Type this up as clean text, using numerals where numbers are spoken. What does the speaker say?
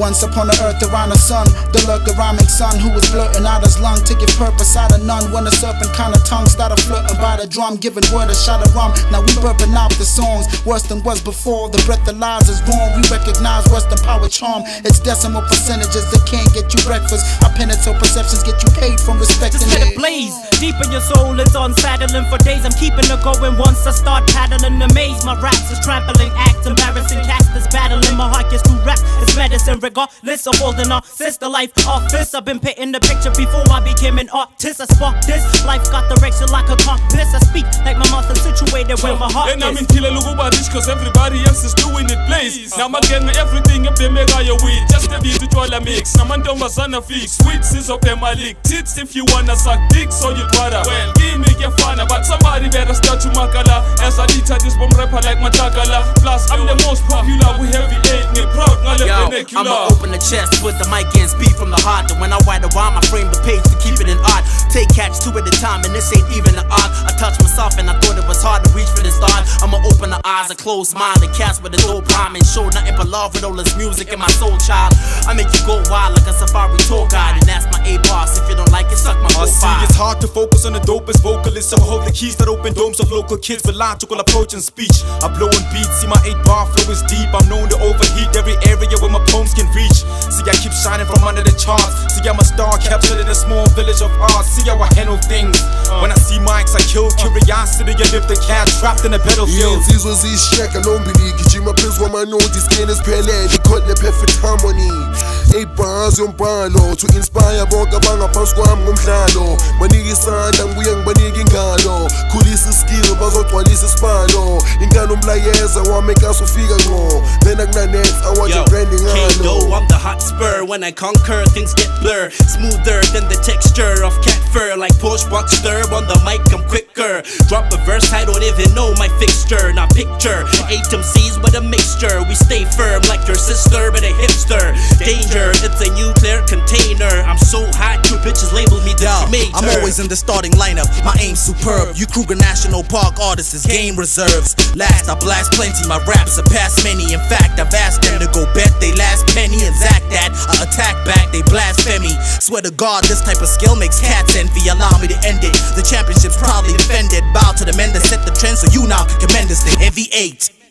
Once upon the earth around the sun, the lurker rhyming son who was blurting out his lung to give purpose out of none. When the serpent kind of tongue started flirting by the drum, giving word a shot of rum. Now we burping out the songs worse than was before. The breath of lies is born. We recognize worse than power charm. It's decimal percentages that can't get you breakfast. Our penitential perceptions get you paid from respecting just let it blaze deep in your soul. It's unsaddling for days. I'm keeping it going once I start paddling. Amaze my raps is trampling acts, embarrassing cats that's battling. My heart gets to rap. It's medicine regardless of holding on. Since the life office, I've been painting the picture before I became an artist. I sparked this life, got direction like a compass. I speak like my mouth is situated where my heart is. And I'm in Kila Lugubadish cause everybody else is doing it place. Now I'm getting everything up there mega your weed. Just a bit to a mix. Now I'm done my son of fix. Sweets is up there my lick. Tits if you wanna suck dick so you'd rather. Well, give me your fun, but somebody better start to makala. As I did this bomb rapper like my takala. Plus I'm the most popular, we heavy eight, me proud. Yo, I'ma open the chest with the mic and speak from the heart. And when I write a rhyme, I frame the page to keep it in art. Take catch two at a time, and this ain't even an art. I touch myself and I thought it was hard to reach for the start. I'ma open the eyes, a closed mind, and cast with a dope rhyme and show nothing but love with all this music in my soul, child. I make you go wild like a safari tour guide, and that's my A-boss. If you don't like it, suck my whole see, it's hard to focus on the dopest vocalist, so I hold the keys that open domes of local kids with logical approach and speech. I blow on beats, see my 8-bar flow is deep. I'm known to overheat every area where my poems can reach. See, I keep shining from under the charts. See, I'm a star captured in a small village of art. See how I handle things. When I see mics, I kill curiosity and lift the cat trapped in a battlefield. Insizwa ziyishiyeka lombili gijima phezu kwamanodi skin esiphelele ikhohle perfect harmony. 8 bars yombhalo to inspire bonke abangaphansi kwami ngomdlalo. Banike isandla ngibuye ngibanike ingalo. Khulisa iskill bazogcwalisa isibalo. Ingane umlayeza wameka sufika ngqo. Then akunanext I want your branding K-Do, I'm the hot spur. When I conquer, things get blurred. Smoother than the texture of cat fur. Like push Buckster on the mic, I'm quicker. Drop a verse, I don't even know my fixture. Now picture 8 MCs with a mixture. We stay firm like your sister but a hipster. Danger, it's a nuclear container. I'm so hot, you bitches label me the major. I'm always in the starting lineup, my aim's superb. You Kruger National Park artists is game reserves. Last I blast plenty, my raps surpass many. In fact, I've asked them to go bet they last penny and Zach that. I attack back, they blasphemy. Swear to God, this type of skill makes cats envy. Allow me to end it. The championship's proudly defended. Bow to the men that set the trend, so you now can commend this thing. Heavy 8.